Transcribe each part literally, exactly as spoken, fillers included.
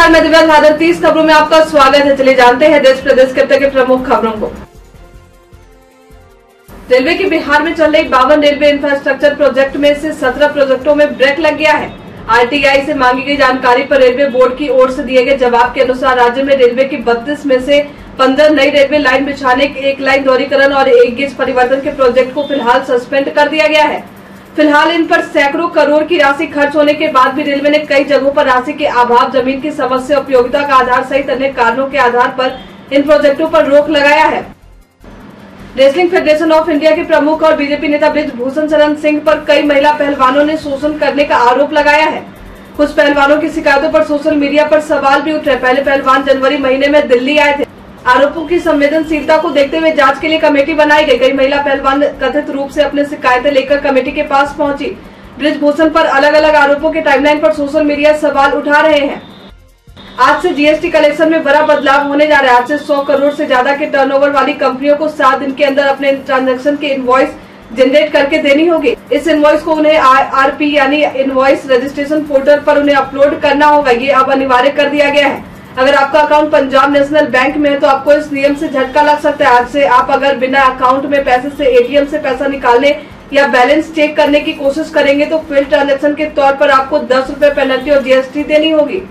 नमस्कार, मैं दिव्या धादर। तीस खबरों में आपका स्वागत है। चलिए जानते हैं देश प्रदेश के अब तक के प्रमुख खबरों को। रेलवे की बिहार में चल रही बावन रेलवे इंफ्रास्ट्रक्चर प्रोजेक्ट में से सत्रह प्रोजेक्टों में ब्रेक लग गया है। आरटीआई से मांगी गई जानकारी पर रेलवे बोर्ड की ओर से दिए गए जवाब के अनुसार राज्य में रेलवे की बत्तीस में से पंद्रह नई रेलवे लाइन बिछाने, एक लाइन दोहरीकरण और एक गेज परिवर्तन के प्रोजेक्ट को फिलहाल सस्पेंड कर दिया गया है। फिलहाल इन पर सैकड़ों करोड़ की राशि खर्च होने के बाद भी रेलवे ने कई जगहों पर राशि के अभाव, जमीन की समस्या, उपयोगिता का आधार सहित अन्य कारणों के आधार पर इन प्रोजेक्टों पर रोक लगाया है। रेसलिंग फेडरेशन ऑफ इंडिया के प्रमुख और बीजेपी नेता ब्रिजभूषण शरण सिंह पर कई महिला पहलवानों ने शोषण करने का आरोप लगाया है। कुछ पहलवानों की शिकायतों पर सोशल मीडिया पर सवाल भी उठ रहे। पहले पहलवान जनवरी महीने में दिल्ली आए थे। आरोपों की संवेदनशीलता को देखते हुए जांच के लिए कमेटी बनाई गई। कई महिला पहलवान कथित रूप से अपने शिकायतें लेकर कमेटी के पास पहुंची। ब्रिजभूषण पर अलग अलग आरोपों के टाइमलाइन पर सोशल मीडिया सवाल उठा रहे हैं। आज से जीएसटी कलेक्शन में बड़ा बदलाव होने जा रहा है। आज से सौ करोड़ से ज्यादा के टर्नओवर वाली कंपनियों को सात दिन के अंदर अपने ट्रांजैक्शन की इनवॉइस जनरेट करके देनी होगी। इस इनवॉइस को उन्हें आरपी यानी इनवॉइस रजिस्ट्रेशन पोर्टल पर उन्हें अपलोड करना होगा। ये अब अनिवार्य कर दिया गया है। अगर आपका अकाउंट पंजाब नेशनल बैंक में है तो आपको इस नियम से झटका लग सकता है। आज से आप अगर बिना अकाउंट में पैसे से एटीएम से पैसा निकालने या बैलेंस चेक करने की कोशिश करेंगे तो फेल ट्रांजैक्शन के तौर पर आपको दस रुपए पेनल्टी और जीएसटी देनी होगी।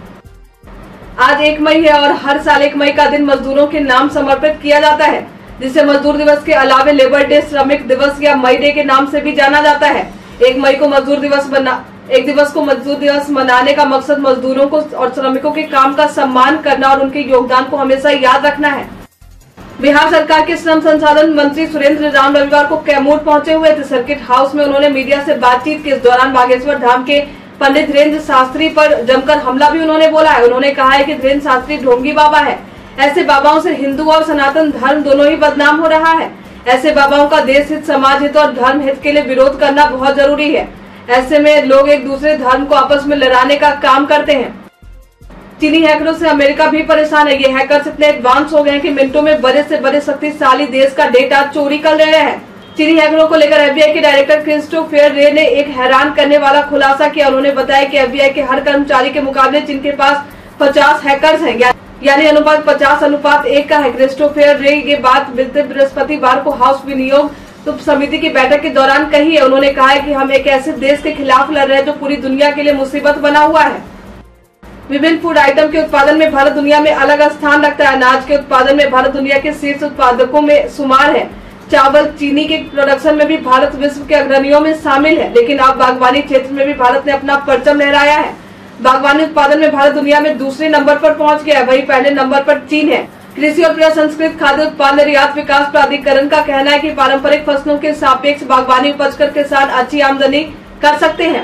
आज एक मई है और हर साल एक मई का दिन मजदूरों के नाम समर्पित किया जाता है, जिसे मजदूर दिवस के अलावे लेबर डे, श्रमिक दिवस या मई डे के नाम से भी जाना जाता है। एक मई को मजदूर दिवस बना एक दिवस को मजदूर दिवस मनाने का मकसद मजदूरों को और श्रमिकों के काम का सम्मान करना और उनके योगदान को हमेशा याद रखना है। बिहार सरकार के श्रम संसाधन मंत्री सुरेंद्र राम रविवार को कैमूर पहुंचे हुए थे। सर्किट हाउस में उन्होंने मीडिया से बातचीत की। इस दौरान बागेश्वर धाम के पंडित धीरेन्द्र शास्त्री पर जमकर हमला भी उन्होंने बोला है। उन्होंने कहा है कि धीरेन्द्र शास्त्री ढोंगी बाबा है। ऐसे बाबाओं से हिंदू और सनातन धर्म दोनों ही बदनाम हो रहा है। ऐसे बाबाओं का देश हित, समाज हित और धर्म हित के लिए विरोध करना बहुत जरूरी है। ऐसे में लोग एक दूसरे धर्म को आपस में लड़ाने का काम करते हैं। चीनी हैकरों से अमेरिका भी परेशान है। ये हैकर्स इतने एडवांस हो गए हैं कि मिनटों में बड़े से बड़े शक्तिशाली देश का डेटा चोरी कर ले रहे हैं। चीनी हैकरों को लेकर एफबीआई के डायरेक्टर क्रिस्टोफर रे ने एक हैरान करने वाला खुलासा किया। उन्होंने बताया कि एफबीआई के हर कर्मचारी के मुकाबले जिनके पास पचास हैकर्स हैं, यानी अनुपात पचास अनुपात एक का है। क्रिस्टोफर रे ये बात बीते बृहस्पतिवार को हाउस विनियोग तो समिति की बैठक के दौरान कही है। उन्होंने कहा है कि हम एक ऐसे देश के खिलाफ लड़ रहे हैं जो पूरी दुनिया के लिए मुसीबत बना हुआ है। विभिन्न फूड आइटम के उत्पादन में भारत दुनिया में अलग स्थान रखता है। अनाज के उत्पादन में भारत दुनिया के शीर्ष उत्पादकों में शुमार है। चावल, चीनी के प्रोडक्शन में भी भारत विश्व के अग्रणियों में शामिल है। लेकिन अब बागवानी क्षेत्र में भी भारत ने अपना परचम लहराया है। बागवानी उत्पादन में भारत दुनिया में दूसरे नंबर पर पहुंच गया है। वहीं पहले नंबर पर चीन है। कृषि और प्रसंस्कृत खाद्य उत्पाद निर्यात विकास प्राधिकरण का कहना है कि पारंपरिक फसलों के सापेक्ष बागवानी उपज कर किसान अच्छी आमदनी कर सकते हैं।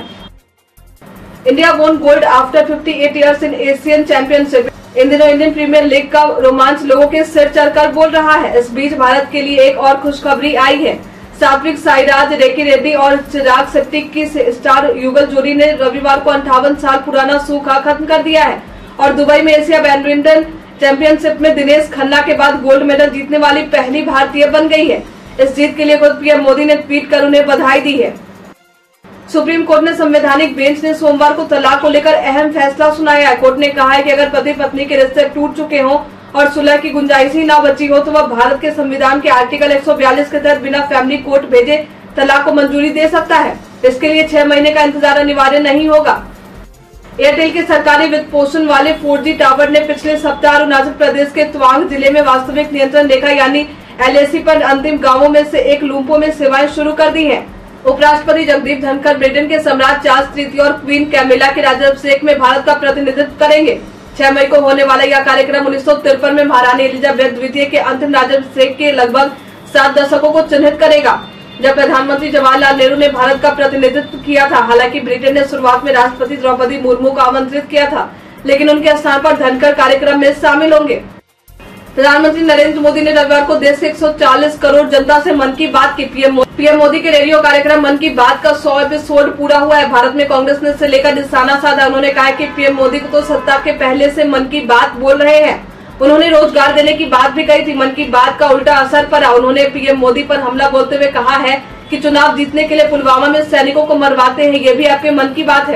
इंडिया वोन गोल्ड आफ्टर अट्ठावन इयर्स इन एशियन चैंपियनशिप। इन दिनों इंडियन प्रीमियर लीग का रोमांच लोगों के सिर चढ़कर बोल रहा है। इस बीच भारत के लिए एक और खुशखबरी आई है। सात्विक साईराज, रेकी रेड्डी और चिराग शेट्टी की स्टार युगल जोड़ी ने रविवार को अंठावन साल पुराना सूखा खत्म कर दिया है और दुबई में एशिया बैडमिंटन चैंपियनशिप में दिनेश खन्ना के बाद गोल्ड मेडल जीतने वाली पहली भारतीय बन गई है। इस जीत के लिए खुद पीएम मोदी ने ट्वीट कर उन्हें बधाई दी है। सुप्रीम कोर्ट ने संवैधानिक बेंच ने सोमवार को तलाक को लेकर अहम फैसला सुनाया है। कोर्ट ने कहा है कि अगर पति पत्नी के रिश्ते टूट चुके हों और सुलह की गुंजाइश ही न बची हो तो वह भारत के संविधान के आर्टिकल एक सौ बयालीस के तहत बिना फैमिली कोर्ट भेजे तलाक को मंजूरी दे सकता है। इसके लिए छह महीने का इंतजार अनिवार्य नहीं होगा। एयरटेल के सरकारी वित्त पोषण वाले फोर जी टावर ने पिछले सप्ताह अरुणाचल प्रदेश के तवांग जिले में वास्तविक नियंत्रण रेखा यानी एलएसी पर अंतिम गांवों में से एक लूम्पो में सेवाएं शुरू कर दी हैं। उपराष्ट्रपति जगदीप धनखड़ ब्रिटेन के सम्राट चार्ल्स तृतीय और क्वीन कैमिला के राज्याभिषेक में भारत का प्रतिनिधित्व करेंगे। छह मई को होने वाला यह कार्यक्रम उन्नीस सौ तिरपन में महारानी एलिजाबेथ द्वितीय के अंतिम राज्याभिषेक के लगभग सात दशकों को चिन्हित करेगा, जब प्रधानमंत्री जवाहरलाल नेहरू ने भारत का प्रतिनिधित्व किया था। हालांकि ब्रिटेन ने शुरुआत में राष्ट्रपति द्रौपदी मुर्मू को आमंत्रित किया था, लेकिन उनके स्थान पर धनखड़ कार्यक्रम में शामिल होंगे। प्रधानमंत्री नरेंद्र मोदी ने रविवार को देश के एक सौ चालीस करोड़ जनता से मन की बात की। पीएम पीएम मोदी के रेडियो कार्यक्रम मन की बात का सौ एपिसोड पूरा हुआ है। भारत में कांग्रेस ने इससे लेकर निशाना साधा। उन्होंने कहा कि पीएम मोदी को तो सत्ता के पहले से मन की बात बोल रहे हैं। उन्होंने रोजगार देने की बात भी कही थी। मन की बात का उल्टा असर पड़ा। उन्होंने पीएम मोदी पर हमला बोलते हुए कहा है कि चुनाव जीतने के लिए पुलवामा में सैनिकों को मरवाते हैं, ये भी आपके मन की बात है।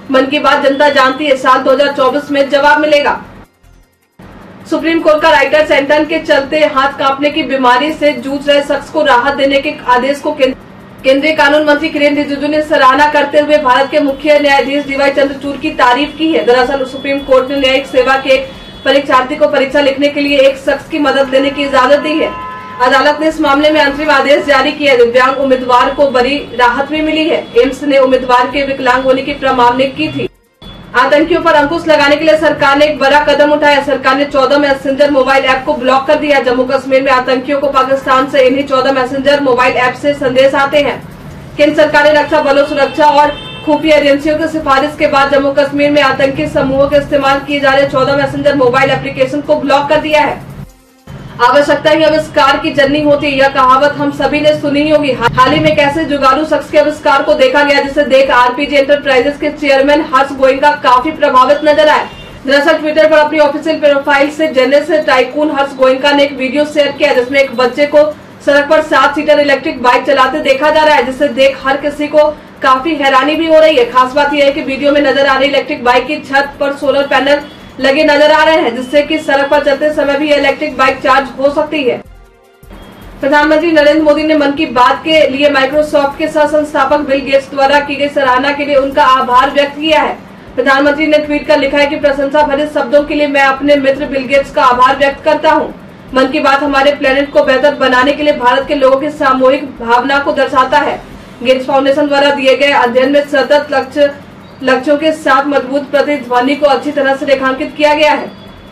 मन की बात जनता जानती है, साल दो हज़ार चौबीस में जवाब मिलेगा। सुप्रीम कोर्ट का राइटर सेंटन के चलते हाथ कांपने की बीमारी से जूझ रहे शख्स को राहत देने के आदेश को केंद्रीय कानून मंत्री किरेन रिजिजू ने सराहना करते हुए भारत के मुख्य न्यायाधीश डीवाई चंद्रचूड़ की तारीफ की है। दरअसल सुप्रीम कोर्ट ने न्यायिक सेवा के एक परीक्षार्थी को परीक्षा लिखने के लिए एक शख्स की मदद लेने की इजाजत दी है। अदालत ने इस मामले में अंतरिम आदेश जारी किया। दिव्यांग उम्मीदवार को बड़ी राहत भी मिली है। एम्स ने उम्मीदवार के विकलांग होने की प्रमाणित की थी। आतंकियों पर अंकुश लगाने के लिए सरकार ने एक बड़ा कदम उठाया। सरकार ने चौदह मैसेंजर मोबाइल ऐप को ब्लॉक कर दिया। जम्मू कश्मीर में आतंकियों को पाकिस्तान से इन्हीं चौदह मैसेंजर मोबाइल ऐप से संदेश आते हैं। केंद्र सरकार ने रक्षा बलों, सुरक्षा और खुफिया एजेंसियों की सिफारिश के बाद जम्मू कश्मीर में आतंकी समूहों के इस्तेमाल किए जा रहे चौदह मैसेंजर मोबाइल एप्लीकेशन को ब्लॉक कर दिया है। आवश्यकता ही आविष्कार की जननी होती है, यह कहावत हम सभी ने सुनी होगी। हाल ही में कैसे जुगाड़ू शख्स के आविष्कार को देखा गया, जिसे देख आरपीजी एंटरप्राइजेस के चेयरमैन हर्ष गोयनका काफी प्रभावित नजर आए। दरअसल ट्विटर पर अपनी ऑफिशियल प्रोफाइल से जेनेस टाइकून हर्ष गोयनका ने एक वीडियो शेयर किया, जिसमें एक बच्चे को सड़क पर सात सीटर इलेक्ट्रिक बाइक चलाते देखा जा रहा है, जिसे देख हर किसी को काफी हैरानी भी हो रही है। खास बात यह है कि वीडियो में नजर आ रही इलेक्ट्रिक बाइक की छत पर सोलर पैनल लगे नजर आ रहे हैं, जिससे कि सड़क पर चलते समय भी इलेक्ट्रिक बाइक चार्ज हो सकती है। प्रधानमंत्री नरेंद्र मोदी ने मन की बात के लिए माइक्रोसॉफ्ट के सह संस्थापक बिल गेट्स द्वारा की गई सराहना के लिए उनका आभार व्यक्त किया है। प्रधानमंत्री ने ट्वीट कर लिखा है कि प्रशंसा भरे शब्दों के लिए मैं अपने मित्र बिल गेट्स का आभार व्यक्त करता हूँ। मन की बात हमारे प्लेनेट को बेहतर बनाने के लिए भारत के लोगों की सामूहिक भावना को दर्शाता है। गेट्स फाउंडेशन द्वारा दिए गए अध्ययन में सतत लक्ष्य लक्ष्यों के साथ मजबूत प्रतिध्वनि को अच्छी तरह से रेखांकित किया गया है।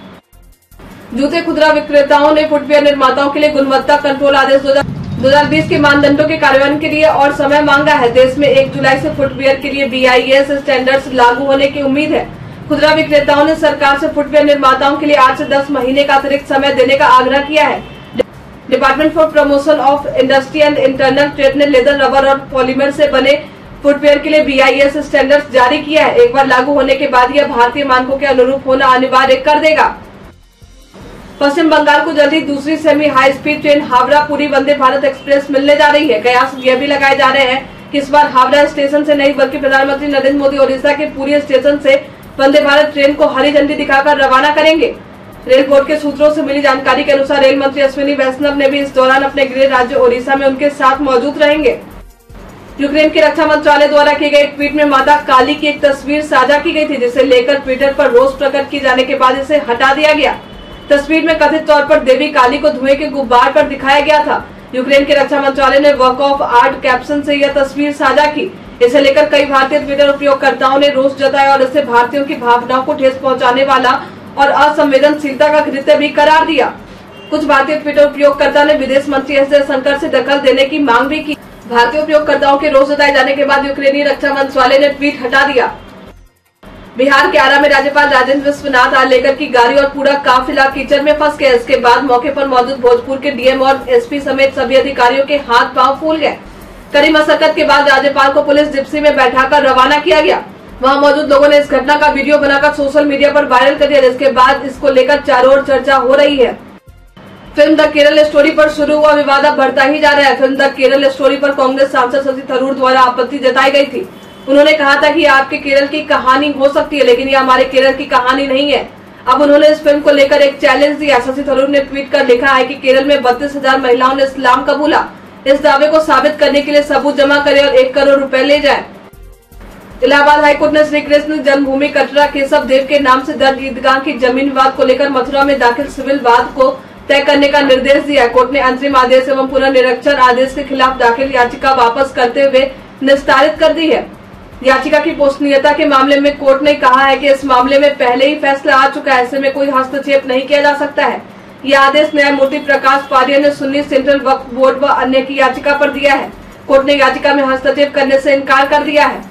जूते खुदरा विक्रेताओं ने फुटवियर निर्माताओं के लिए गुणवत्ता कंट्रोल आदेश दो हज़ार बीस के मानदंडों के कार्यान्वयन के लिए और समय मांगा है। देश में एक जुलाई से फुटवियर के लिए बी आई एस स्टैंडर्ड्स लागू होने की उम्मीद है। खुदरा विक्रेताओं ने सरकार से फुटवियर निर्माताओं के लिए आठ से दस महीने का अतिरिक्त समय देने का आग्रह किया है। Department for promotion of industry and internal trade ने लेदर, रबर और पॉलीमर से बने फुटवियर के लिए बी आई एस स्टैंडर्ड्स जारी किया है। एक बार लागू होने के बाद यह भारतीय मानकों के अनुरूप होना अनिवार्य कर देगा। पश्चिम बंगाल को जल्दी दूसरी semi high speed train Howrah Puri Vande Bharat express मिलने जा रही है। कयास यह भी लगाए जा रहे हैं कि इस बार हावड़ा स्टेशन से नहीं बल्कि प्रधानमंत्री नरेंद्र मोदी ओडिशा के पुरी स्टेशन से वंदे भारत ट्रेन को हरी झंडी दिखाकर रवाना करेंगे। रेल बोर्ड के सूत्रों से मिली जानकारी के अनुसार रेल मंत्री अश्विनी वैष्णव ने भी इस दौरान अपने गृह राज्य ओडिशा में उनके साथ मौजूद रहेंगे। यूक्रेन के रक्षा मंत्रालय द्वारा किए गए ट्वीट में माता काली की एक तस्वीर साझा की गई थी, जिसे लेकर ट्विटर पर रोष प्रकट किए जाने के बाद इसे हटा दिया गया। तस्वीर में कथित तौर पर देवी काली को धुएं के गुब्बार पर दिखाया गया था। यूक्रेन के रक्षा मंत्रालय ने वर्क ऑफ आर्ट कैप्शन से यह तस्वीर साझा की। इसे लेकर कई भारतीय ट्विटर उपयोगकर्ताओं ने रोष जताया और इसे भारतीयों की भावनाओं को ठेस पहुंचाने वाला और असंवेदनशीलता का कृत्य भी करार दिया। कुछ भारतीय ट्विटर उपयोगकर्ता ने विदेश मंत्री एस जयशंकर से दखल देने की मांग भी की। भारतीय उपयोगकर्ताओं के रोष जताए जाने के बाद यूक्रेनी रक्षा मंत्रालय ने ट्वीट हटा दिया। बिहार के आरा में राज्यपाल राजेंद्र विश्वनाथ आलेकर की गाड़ी और पूरा काफिला कीचड़ में फंस गया। इसके बाद मौके पर मौजूद भोजपुर के डी एम और एस पी समेत सभी अधिकारियों के हाथ पांव फूल गए। कड़ी मशक्कत के बाद राज्यपाल को पुलिस जिप्सी में बैठाकर रवाना किया गया। वहां मौजूद लोगों ने इस घटना का वीडियो बनाकर सोशल मीडिया पर वायरल कर दिया, जिसके बाद इसको लेकर चारों ओर चर्चा हो रही है। फिल्म द केरल स्टोरी पर शुरू हुआ विवाद अब बढ़ता ही जा रहा है। फिल्म द केरल स्टोरी पर कांग्रेस सांसद शशि थरूर द्वारा आपत्ति जताई गई थी। उन्होंने कहा था कि आपके केरल की कहानी हो सकती है, लेकिन ये हमारे केरल की कहानी नहीं है। अब उन्होंने इस फिल्म को लेकर एक चैलेंज दिया। शशि थरूर ने ट्वीट कर लिखा है कि केरल में बत्तीस हजार महिलाओं ने इस्लाम कबूला। इस दावे को साबित करने के लिए सबूत जमा करें और एक करोड़ रुपए ले जाए। इलाहाबाद हाईकोर्ट ने श्री कृष्ण जन्मभूमि कटरा केशव देव के नाम से दर्ज ईदगाह की जमीन विवाद को लेकर मथुरा में दाखिल सिविल वाद को तय करने का निर्देश दिया। कोर्ट ने अंतरिम आदेश एवं पुनर्निरीक्षण आदेश के खिलाफ दाखिल याचिका वापस करते हुए निस्तारित कर दी है। याचिका की पोषणीयता के मामले में कोर्ट ने कहा है कि इस मामले में पहले ही फैसला आ चुका है, ऐसे में कोई हस्तक्षेप नहीं किया जा सकता है। यह आदेश न्यायमूर्ति प्रकाश पारिया ने सुन्नी सेंट्रल वक्फ बोर्ड व अन्य की याचिका पर दिया है। कोर्ट ने याचिका में हस्तक्षेप करने से इनकार कर दिया है।